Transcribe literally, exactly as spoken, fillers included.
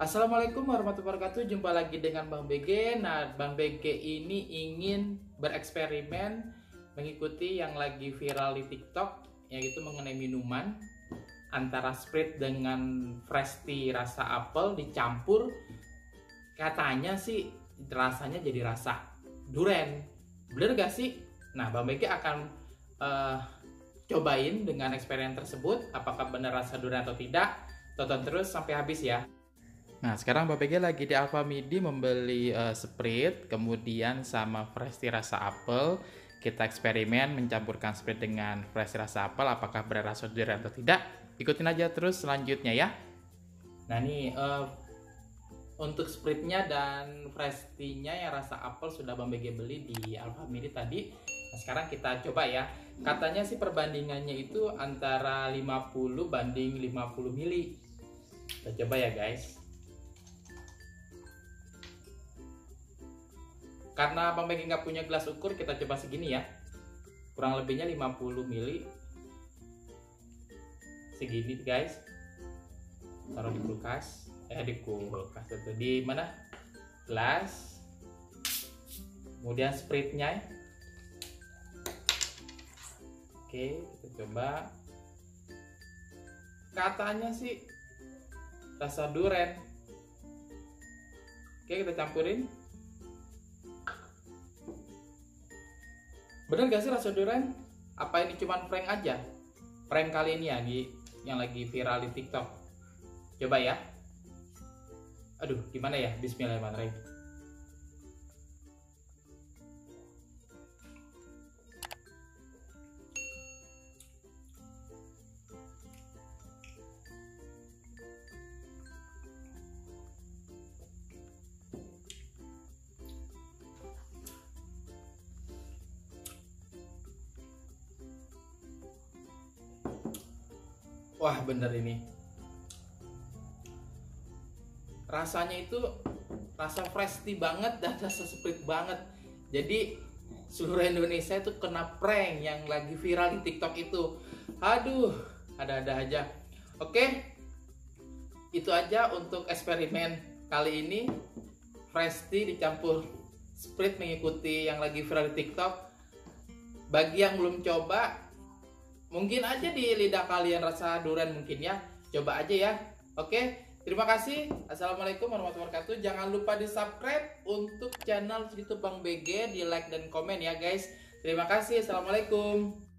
Assalamualaikum warahmatullahi wabarakatuh. Jumpa lagi dengan Bang B G. Nah, Bang B G ini ingin bereksperimen mengikuti yang lagi viral di TikTok, yaitu mengenai minuman antara Sprite dengan fresh tea rasa apel dicampur. Katanya sih rasanya jadi rasa durian. Bener gak sih? Nah, Bang B G akan uh, cobain dengan eksperimen tersebut. Apakah benar rasa durian atau tidak? Tonton terus sampai habis ya. Nah, sekarang Bang B G lagi di Alfamidi membeli uh, Sprite, kemudian sama fresh tea rasa apel. Kita eksperimen mencampurkan Sprite dengan fresh tea rasa apel, apakah benar rasa durian atau tidak? Ikutin aja terus selanjutnya ya. Nah, nih uh, untuk Sprite-nya dan fresh tea-nya yang rasa apel sudah Bang B G beli di Alfamidi tadi. Nah, sekarang kita coba ya. Katanya sih perbandingannya itu antara lima puluh banding lima puluh mili. Kita coba ya, guys. Karena Bang B G nggak punya gelas ukur, kita coba segini ya. Kurang lebihnya lima puluh mili. Segini guys. Taruh di kulkas. Eh di kulkas itu di mana? Gelas. Kemudian Sprite-nya. Oke, kita coba. Katanya sih rasa durian. Oke, kita campurin. Bener gak sih rasa durian? Apa ini cuman prank aja? Prank kali ini ya, di, yang lagi viral di TikTok. Coba ya. Aduh, gimana ya? Bismillahirrahmanirrahim. Wah, bener ini. Rasanya itu rasa fresh tea banget dan rasa Sprite banget. Jadi seluruh Indonesia itu kena prank yang lagi viral di TikTok itu. Aduh, ada-ada aja. Oke, itu aja untuk eksperimen kali ini. Fresh tea dicampur Sprite mengikuti yang lagi viral di TikTok. Bagi yang belum coba, mungkin aja di lidah kalian rasa durian mungkin ya. Coba aja ya. Oke, terima kasih. Assalamualaikum warahmatullahi wabarakatuh. Jangan lupa di subscribe untuk channel YouTube Bang B G, di like dan komen ya guys. Terima kasih. Assalamualaikum.